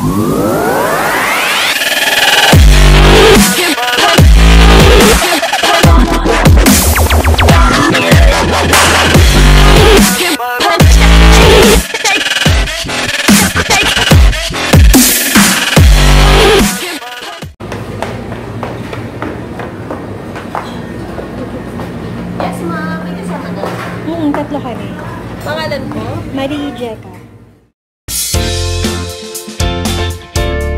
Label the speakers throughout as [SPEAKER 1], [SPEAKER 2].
[SPEAKER 1] Tatlo kami. Pangalan ko? Marie Jeca.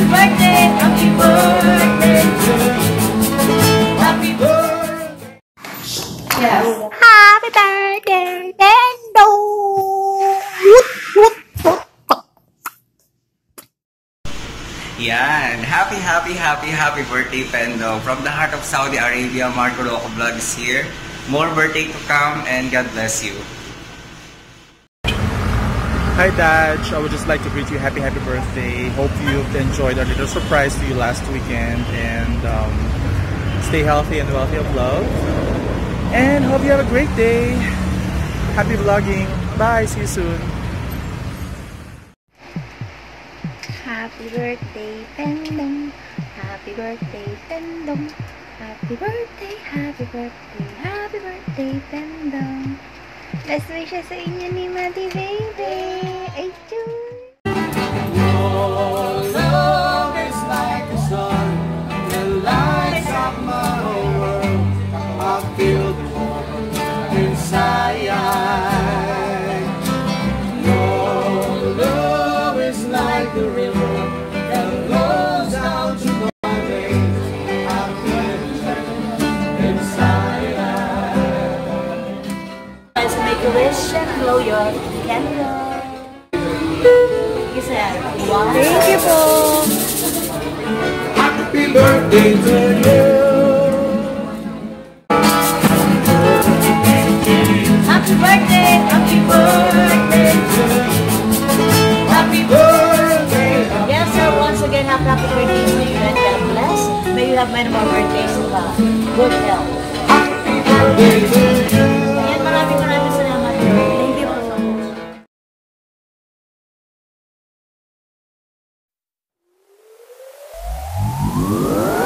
[SPEAKER 2] Happy birthday, happy birthday to you. Happy birthday. Yes.
[SPEAKER 1] Happy birthday, Nintendo!
[SPEAKER 3] Yan. Happy birthday, Pendo. From the heart of Saudi Arabia, Marco Loco Vlog is here. More birthday to come and God bless you.
[SPEAKER 4] Hi Dad, I would just like to greet you happy birthday. Hope you've enjoyed our little surprise to you last weekend, and stay healthy and wealthy of love. And hope you have a great day. Happy vlogging. Bye, see you soon.
[SPEAKER 1] Happy birthday, Pendong. Happy birthday, Pendong. Happy birthday, happy birthday, Pendong. Best wishes sa inyo ni Mati Baby. Ay, chun!
[SPEAKER 2] Your love is like the sun that lights up my whole world. I feel the warmth inside. Your love is like the river that goes down to my veins. I feel it inside. Let's make a wish and blow your candle. You said, wow.
[SPEAKER 1] Thank you po!
[SPEAKER 2] Happy birthday to you. Happy birthday, happy birthday to you. Happy birthday. Yes, sir. Once again, happy birthday to you and God bless. May you have many more birthdays of good health. Happy birthday to you. Ayan, maraming salamat. Thank you po.
[SPEAKER 3] Wow.